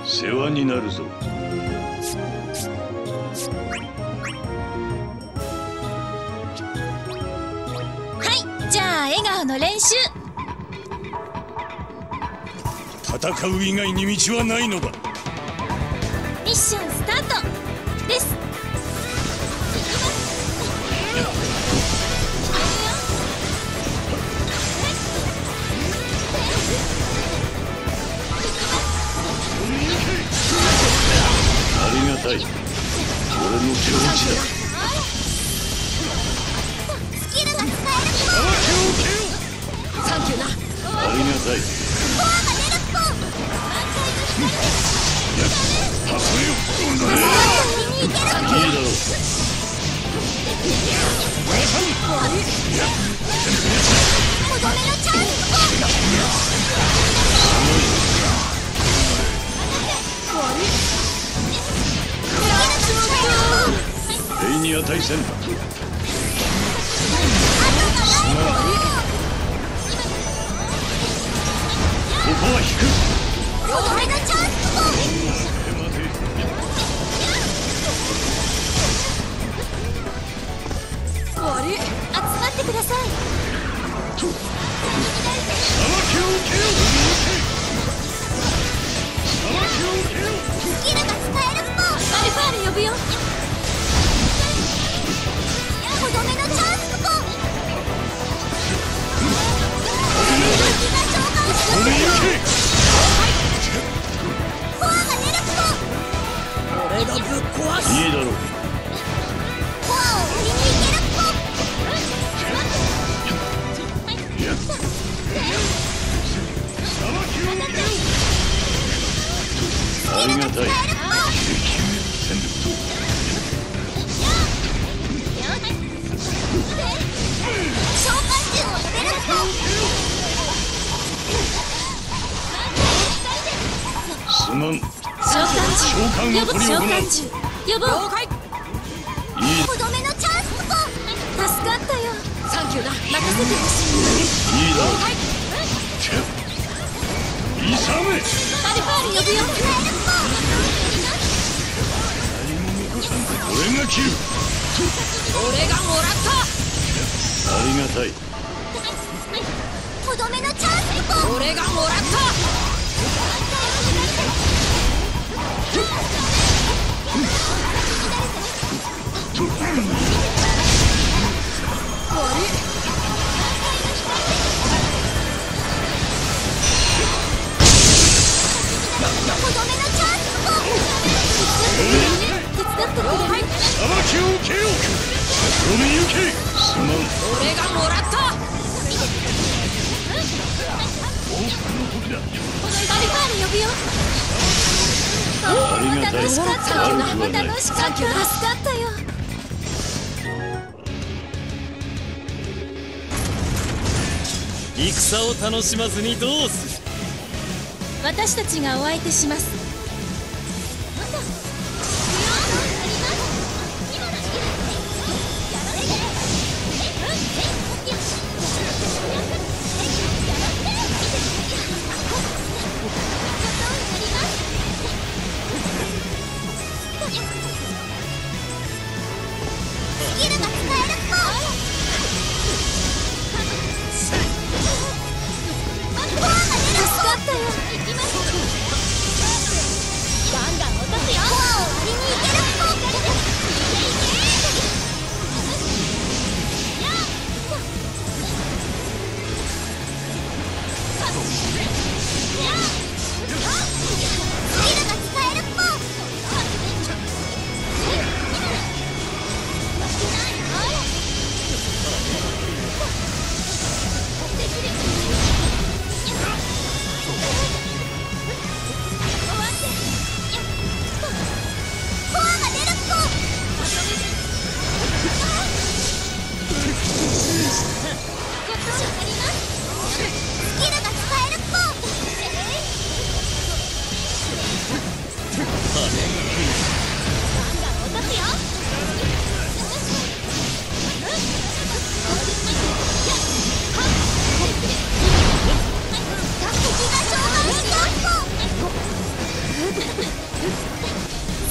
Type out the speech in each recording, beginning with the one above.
世話になるぞ。 はい、じゃあ笑顔の練習。 戦う以外に道はないのだ。 ミッションスタートです。 ありがたい。俺の気持ちだ。 スキルが使える。サンキューな。 ありがたい。 コアが出るっぽ。 はそれよ。いいだろう。 とどめのチャンス。 礼に値せんだ。ここは引く。 とどめのチャンス。集まってください。 さばきを受けよ。さばきを受けよ。 スキルが使えるっぽ。アルファール呼ぶよ。とどめのチャンスっぽ。 それ行け。 コアが出るっぽ。俺がぶっ壊す。 いいだろう。 コアを売りに行けるっぽ。 ありがたい。 召喚獣を捨てるっぽ。 すまん。 召喚召喚を取り行う。 呼ぼう。 いい。 とどめのチャンスっぽ。助かったよ。サンキューな。任せてほしい。 いいだろう。いさめ。 アルファール呼ぶよ。 俺が切る。 俺がもらった。 ありがたい。 とどめのチャンスっぽ。俺がもらった。手伝ってくれる。 さばきを受けよう。それ行け。すまん。 俺がもらった。 往復の時だ。 アルファール呼ぶよ。 ありがたい。 楽しかった。楽しかった。助かったよ。 戦を楽しまずにどうする。 私たちがお相手します。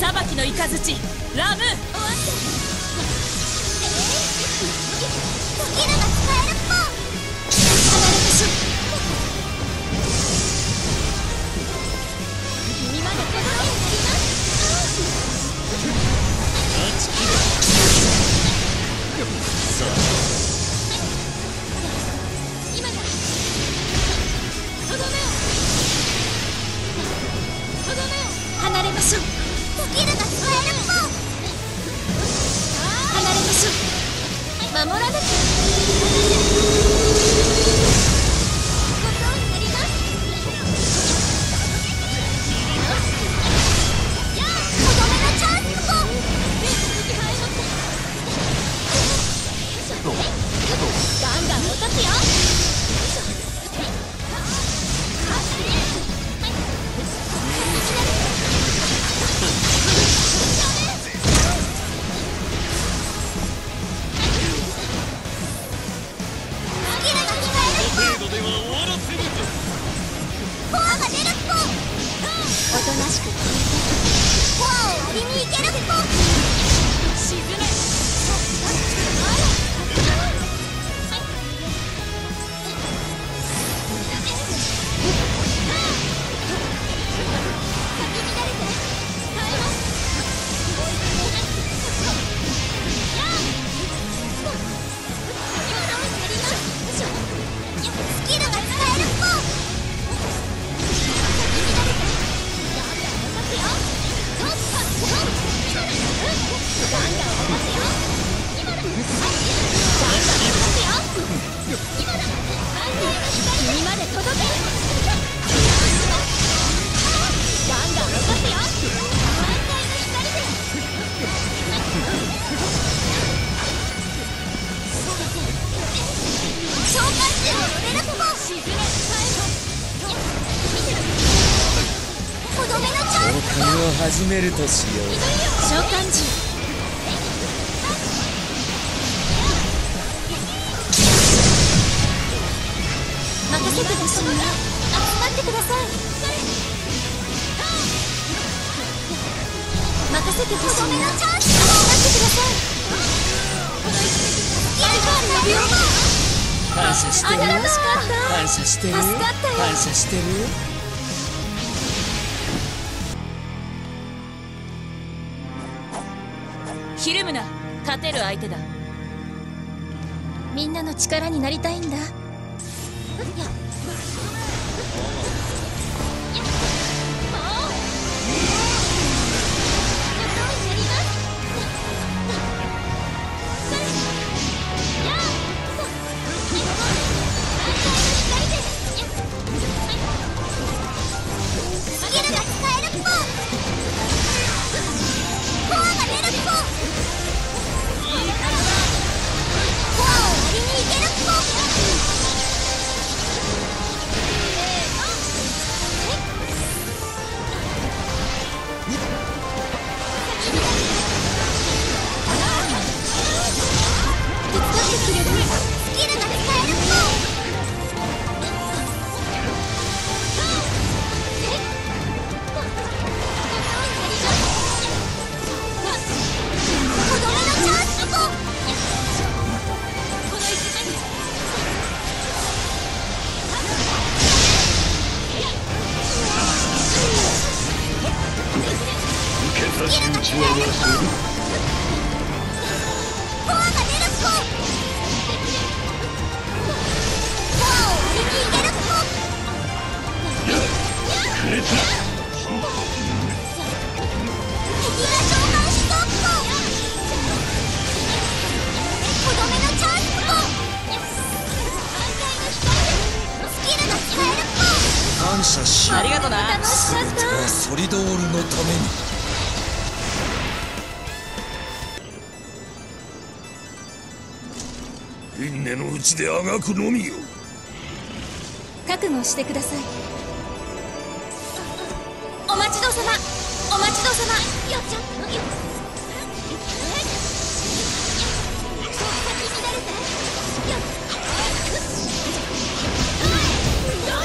裁きの雷ラムスキルが使えるっぽ。離れましょう。君まで手がになりますさあ今だ。とどめを離れましょう。スキルが使えるっぽ。離れましょう。守らなきゃ。ことになります。とどめのチャンスっぽ。ガンガン落とすよ。おとなしくコアを割りにいけるっぽ。沈め。スキルが使えるっぽ。君まで届け。ガンガン落とすよ。満開の光で。召喚士を呼べるっぽ。とどめのチャンス。 交換を始めるとしよう。 召喚獣。任せてほしいな。集まってください。任せてほしいな。集まってください。 感謝してる。 楽しかった。 感謝してる。 助かったよ。 感謝してる。 ひるむな。勝てる相手だ。みんなの力になりたいんだ。 感謝しよう。 ありがとな。楽しかった。 ソリドールのために。輪廻のうちであがくのみよ。 覚悟してください。お待ちどうさま。お待ちどうさま。よっちゃん。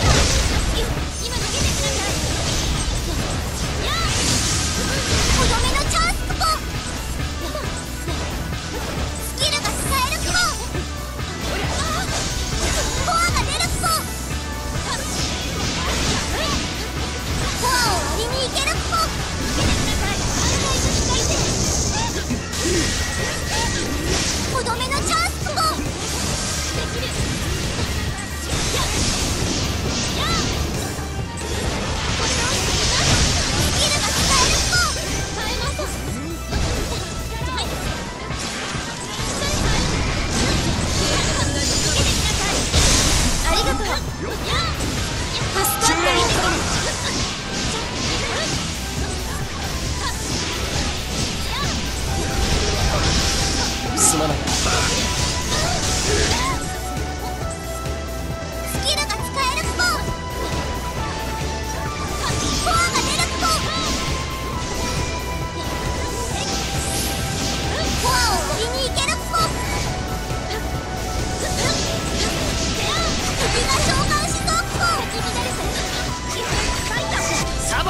今逃げてください。子供の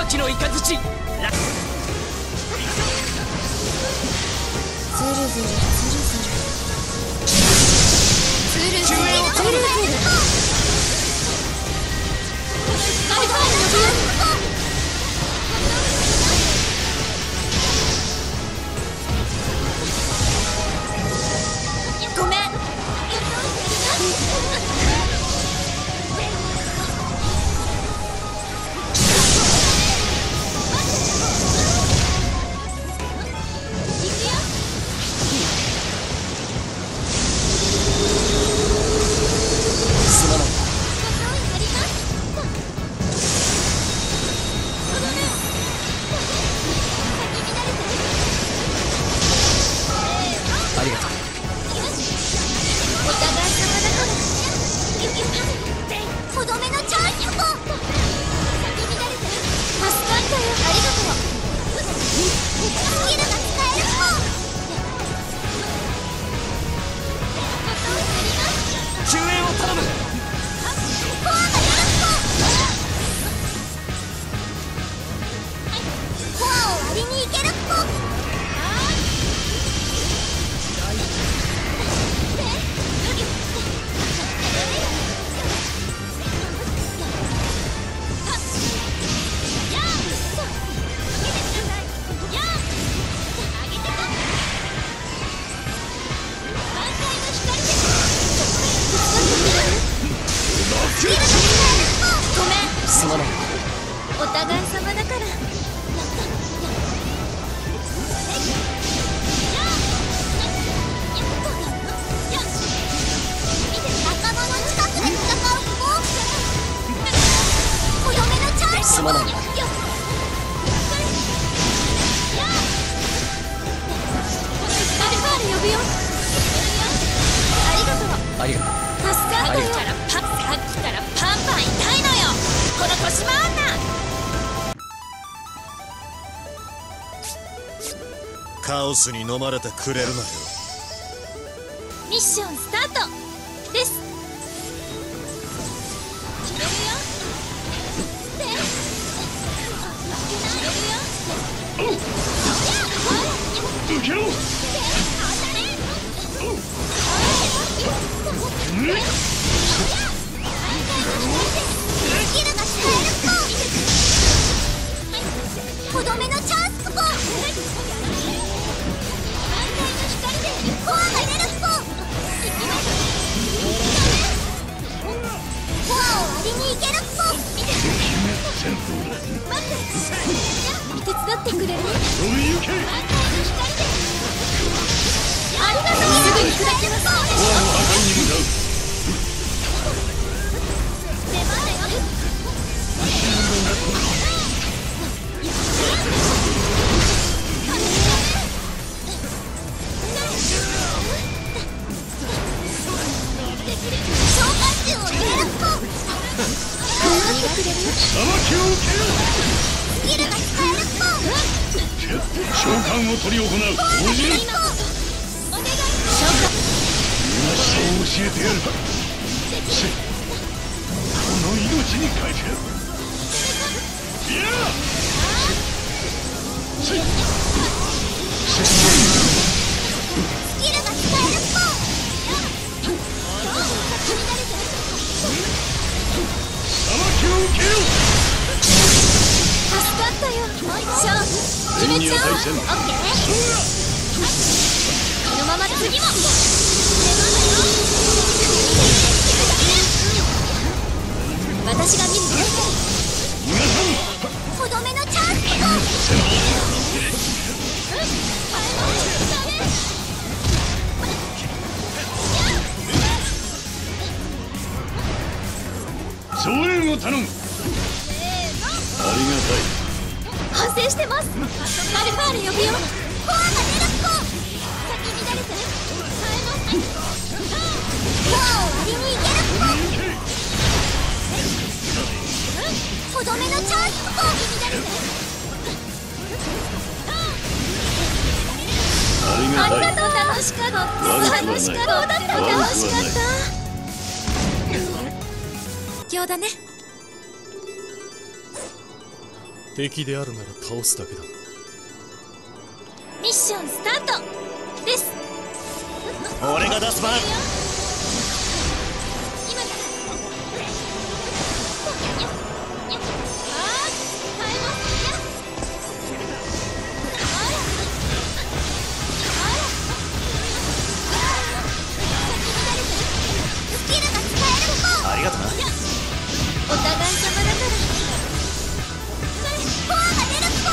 秋のイカズチ。 ずるずるずるずるずるずるずるずるごめん。お互い様だから。仲間の近くで戦うフォーク。お嫁のチャンス。すまない。アルファール呼ぶよ。ありがとう。 ありがとう。 助かったよ。さっきからパンパン痛いのよ。この年回んな。 カオスに飲まれてくれるなよ。 ミッションスタートです。決めるよ。 受けろ。 とどめのチャンスポン。コアが出るポン。コアを割りにいけるポン。手伝ってくれる？ありがとう。すぐに砕けます。 コアの破壊に向かう。召喚を取り行う。教えてやる。この命に変えてやる。 助かったよ。勝負決めちゃおう。オッケー。このまま次も。私が見るね。とどめのチャンス。 増援を頼む。ありがたい。 反省してます。アルファール呼ぶよ。コアが出るコア。先に誰かコアを割りにいけるコ。とどめのチャンスコア。 ありがとう。 楽しかった。楽しかった。今日だね。 敵であるなら倒すだけだ。 ミッションスタートです。 俺が出す番。 今からありがとな。 お互い様だからコアが出るっぽ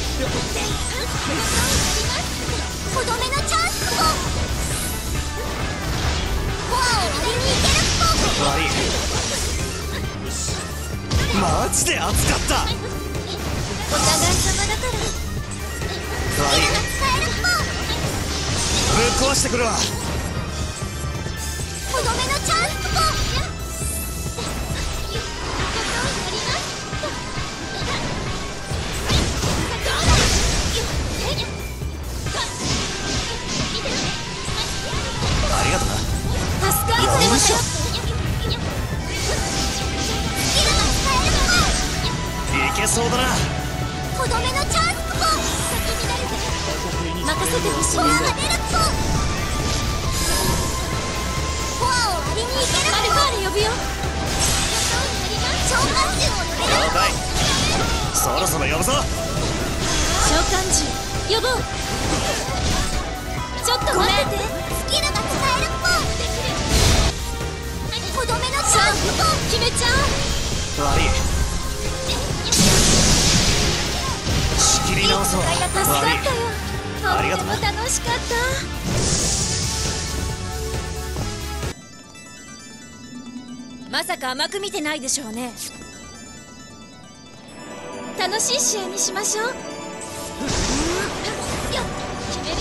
とどめのチャンスっぽコアを割りにいけるっぽ悪い。マジで熱かった。 お互い様だからスキルが使えるっぽぶっ壊してくるわ。 とどめのチャンスっぽありがとな。 助かるってましょいけそうだな。 とどめのチャンスっぽ任せてほしい。コアが出るっぽコアを割りにいけるっぽアルファーレ呼ぶよ。召喚獣を呼べる。 了解。そろそろ呼ぶぞ。 召喚獣呼ぼう。ちょっと待ってて。スキルが使えるっぽとどめのチャンスっぽ決めちゃおう。 悪い。仕切り直そう。 助かったよ。 ありがとうとっても楽しかった。まさか甘く見てないでしょうね。楽しい試合にしましょう。決めるよ。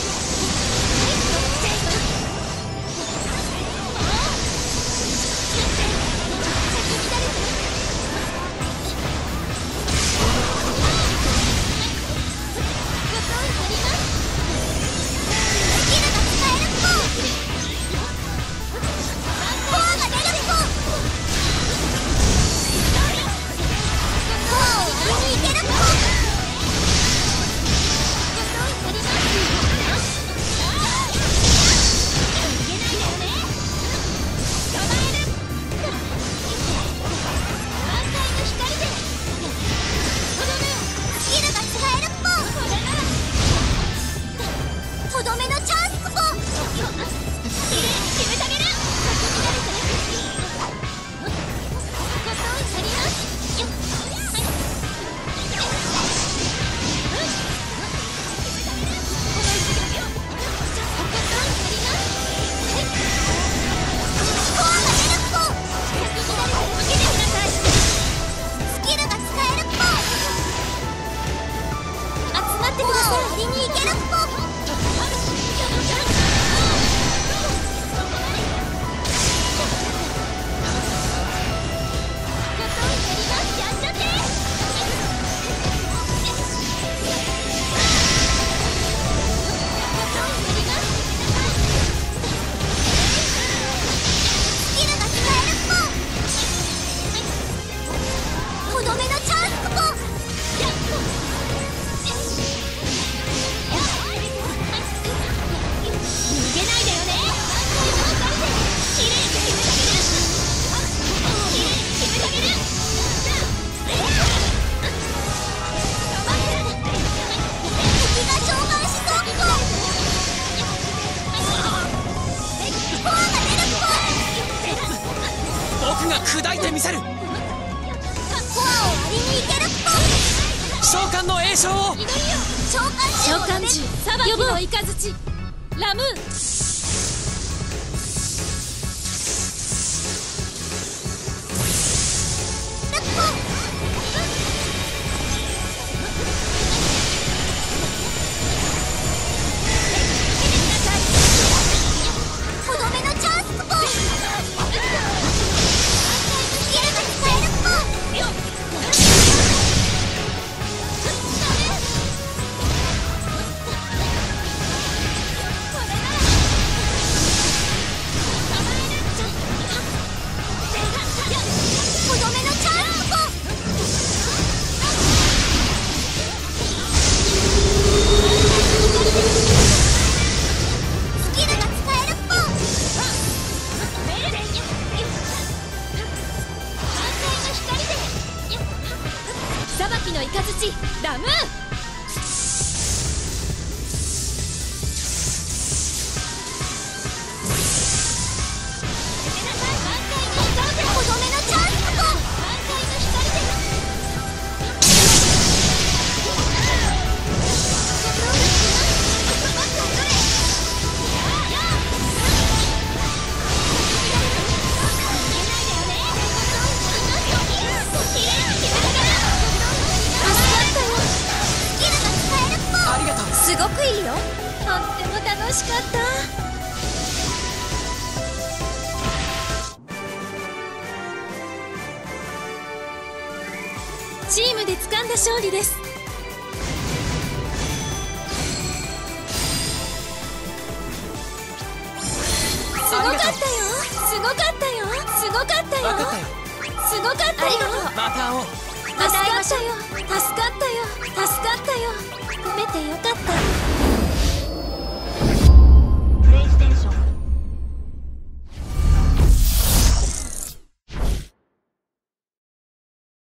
砕いてみせる。 コアを割りにいけるっぽ召喚の栄唱を。 召喚獣裁きの雷ラムーン。とどめのチャンスっぽ裁きの雷ラムーン。すごくいいよ。とっても楽しかった。チームで掴んだ勝利です。すごかったよ。すごかったよ。すごかったよ。すごかったよ。 また会おう。 助かったよ。助かったよ。助かったよ。褒めてよかった。